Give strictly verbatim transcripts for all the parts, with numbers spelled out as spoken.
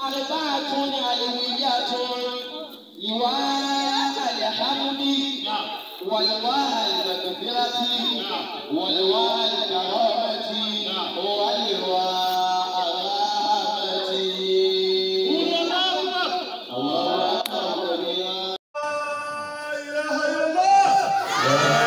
أربعة علويات لواء الحمد ولواء المغفرة ولواء الكرامة ولواء الرحمة. الله أكبر. لا إله إلا الله.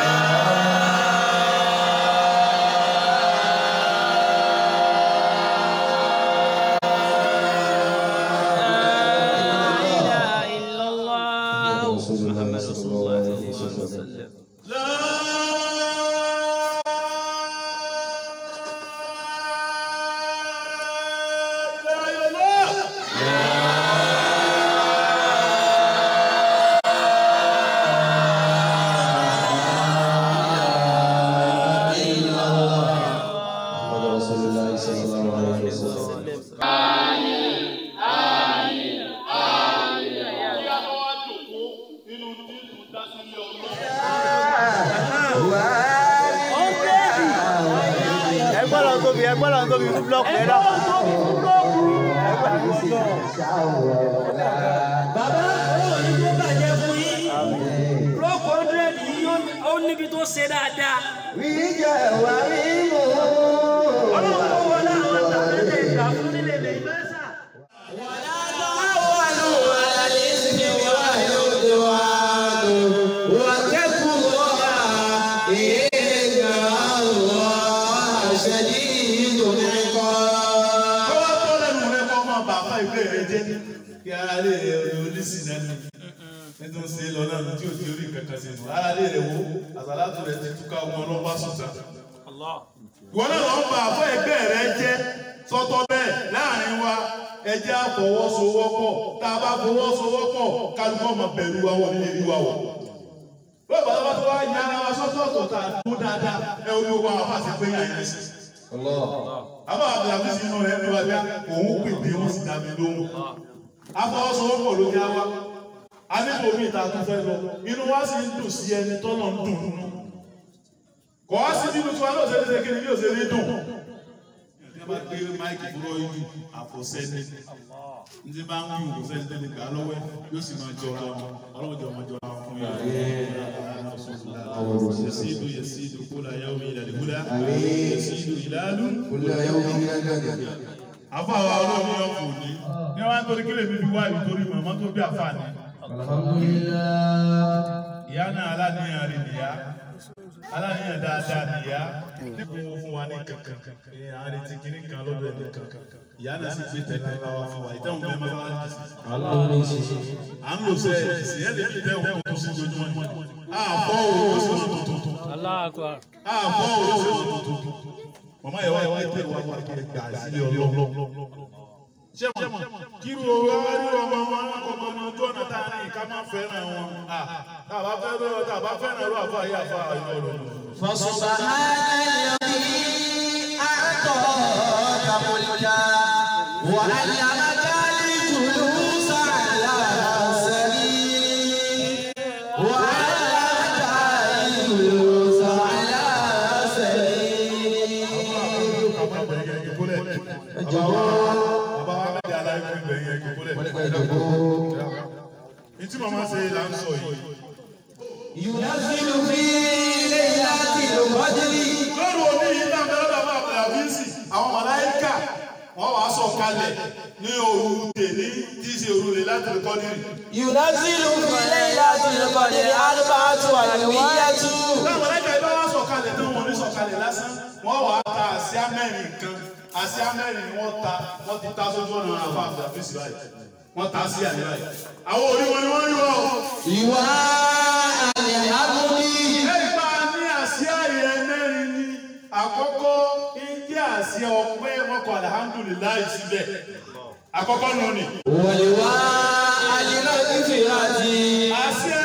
Wọ́n náà lọ bá àfọ́ ẹgbẹ́ rẹ̀ jẹ́ sọ́tọ̀ bẹ́ẹ̀ láàrin wa ẹjẹ́ àfọwọ́sowọ́pọ̀ tá a bá fọwọ́sowọ́pọ̀ kálukọ́ ọmọ bẹ̀rù wa wọ̀ nílé ìwà wọ̀. Bọ́ọ̀ bàbá tó wá yá ara wa sọ́tọ̀ọ̀tọ̀ tá a tó dáadáa ẹ orí wa wà fásitì pé yàn yẹn sí. Àbá àbúrò sínú rẹ̀ ní wájú òun pè pé wọ́n sì dá mi lóhùn. Àfọwọ́sowọ́pọ̀ ló yá wa. A níbo mi ìta tó fẹ́ lọ. Inú wa sì ń dùn sí ẹni tọ́lọ̀ ń dùn nínú. Kọ́ á sí nínú tí wọ́n náà ṣe é ṣe kí ni bí ó ṣe rí dùn. Ní bá gbé máìkì fúnra yìí àfọ̀sẹ́ni. Ní bá ń wí òkúsẹ́ni tẹ́lẹ̀ gbà lọ́wọ́ yóò sì máa jọ ara wọn. Ọlọ́run jọ máa jọ ara fún yàrá. Yasidu yasidu kula yawmi ila al-huda. Yasidu ilalu kula yawmi ila al-huda. Àfa wa ọlọ́run yóò kù ní. Ní wọ́n á torí kílè mi fi wá ìtorí màmá tó bí àfa ni. Alhamdulillah. Ìyá náà aláníyàn rí nìyá. Aláníyàn dáadáa nìyá. Nígbà wo fún wa ní kankan. Àárín ti kiri kan lọ́dọ̀ ẹ̀dẹ̀ kankan. Ìyá náà sì gbé tẹ̀lé bá wa fún wa. Ìtẹ́wọ̀n bẹ́ẹ̀ máa ń jì sí. À ń lò sẹ́ẹ̀ jì sí. Ẹ̀ lè fi tẹ́wọ̀n tó sí jojúmọ́. Àbọ̀ òwò sí wọn tuntun. Àbọ̀ òwò sí wọn tuntun. Màmá yẹn wá wá tẹ̀ wá wá kí ẹ gbà sílé ọlọ́run. Ṣé mọ̀ kí ló wá rí ọmọ wọn ọmọ ọmọ ojú ọ̀nà tá a ní ká má fẹ́ràn wọn? Tàbá fẹ́ràn tàbá fẹ́ràn ló àfa yé àfa ayọ̀ lọ. Fasubhanalladhi a'ta mulka wa 'allamaka al-julusa 'ala sarir wa 'allamaka al-julusa 'ala sarir. Ìtí màmá ṣe là ń sọ yìí. Yunazzilu fi laylatil qadri. Lọ́rùn òní yìí náà bẹ́ẹ̀ lọ́wọ́ àbúràbíìsì àwọn màláíkà wọ́n wàá sọ̀ kalẹ̀ ní òru tèmi tí í ṣe òru Laylatul Qadri. Yunazzilu fi laylatil qadri arba'atu alwiyatu. Láwọn màláíkà yìí bá wá sọ̀ kalẹ̀ náà wọ́n ní sọ̀ kalẹ̀ lásán. Wọ́n wàá ta àsíá mẹ́rin kan. Àsíá mẹ́rin ni wọ́n ta wọ́n ti ta sójú ọ̀nà àwọn àbúràbíìsì báyìí. Wọ́n ta sí àyè báyìí. Àwọn orí wọn ni wọ́n rí wọ́n. Ìwà àlẹ́ àbúrí. Ẹ̀yìn bá a ní àsíá yẹn mẹ́rin ní àkọ́kọ́ ìdí àsíá ọpẹ́ wọn kọ alhamdulilayi síbẹ̀. Àkọ́kọ́ nù ni. Wọ̀lẹ̀wá àlìlọ́ ìfìyàtì. Àsíá